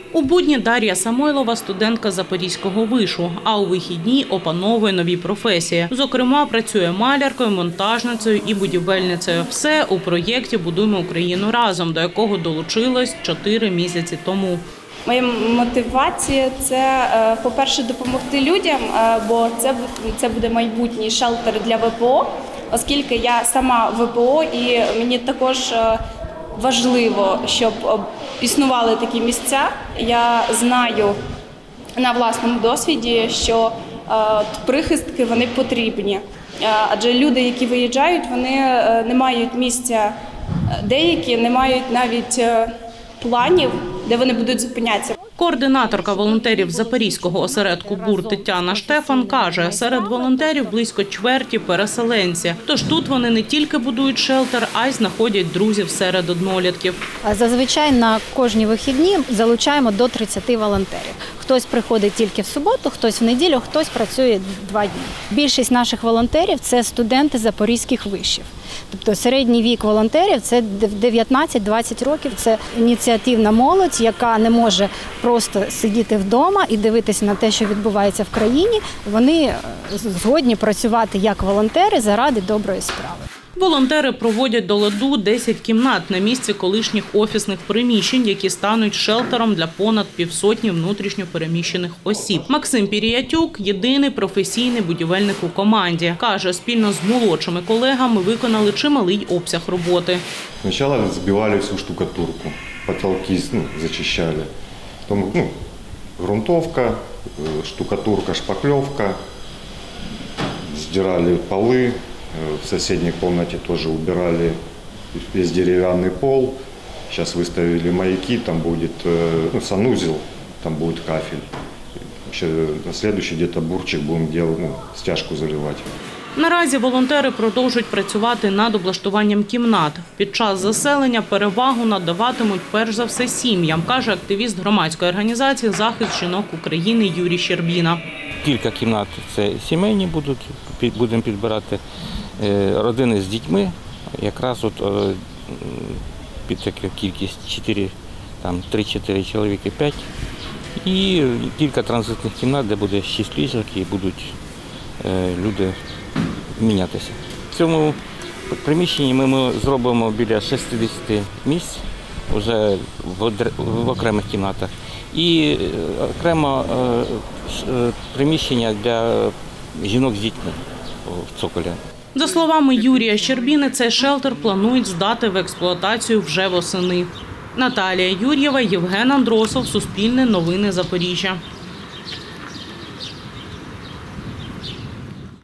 У будні Дар'я Самойлова – студентка Запорізького вишу, а у вихідні опановує нові професії. Зокрема, працює маляркою, монтажницею і будівельницею. Все у проєкті «Будуємо Україну разом», до якого долучилась 4 місяці тому. Моя мотивація – це, по-перше, допомогти людям, бо це буде майбутній шелтер для ВПО, оскільки я сама ВПО і мені також важливо, щоб існували такі місця. Я знаю на власному досвіді, що прихистки вони потрібні, адже люди, які виїжджають, вони не мають місця, деякі не мають навіть планів, де вони будуть зупинятися. Координаторка волонтерів Запорізького осередку БУР Тетяна Штефан каже, серед волонтерів близько чверті переселенці. Тож тут вони не тільки будують шелтер, а й знаходять друзів серед однолітків. Зазвичай на кожні вихідні залучаємо до 30 волонтерів. Хтось приходить тільки в суботу, хтось в неділю, хтось працює 2 дні. Більшість наших волонтерів – це студенти запорізьких вишів. Тобто середній вік волонтерів – це 19-20 років. Це ініціативна молодь, яка не може просто сидіти вдома і дивитися на те, що відбувається в країні. Вони згодні працювати як волонтери заради доброї справи. Волонтери проводять до ладу 10 кімнат на місці колишніх офісних приміщень, які стануть шелтером для понад півсотні внутрішньо переміщених осіб. Максим Піріятюк – єдиний професійний будівельник у команді. Каже, спільно з молодшими колегами виконали чималий обсяг роботи. Спочатку збивали всю штукатурку, потолки зачищали. Потім ґрунтовка, штукатурка, шпаклевка, здирали поли. В соседней комнате тоже убирали весь деревянный пол. Сейчас выставили маяки, там будет санузел, там будет кафель. На следующий где-то бурчик будем делать, стяжку заливать. Наразі волонтери продовжують працювати над облаштуванням кімнат. Під час заселення перевагу надаватимуть перш за все сім'ям, каже активіст громадської організації «Захист жінок України» Юрій Щербіна. Кілька кімнат – це сімейні будемо підбирати, родини з дітьми, якраз під таку кількість 3-4 чоловіки, 5. І кілька транзитних кімнат, де буде 6 ліжок і будуть люди мінятися. В цьому приміщенні ми зробимо біля 60 місць вже в окремих кімнатах. І окремо приміщення для жінок з дітьми в цоколі. За словами Юрія Щербіни, цей шелтер планують здати в експлуатацію вже восени. Наталія Юр'єва, Євген Андросов, Суспільне новини Запоріжжя.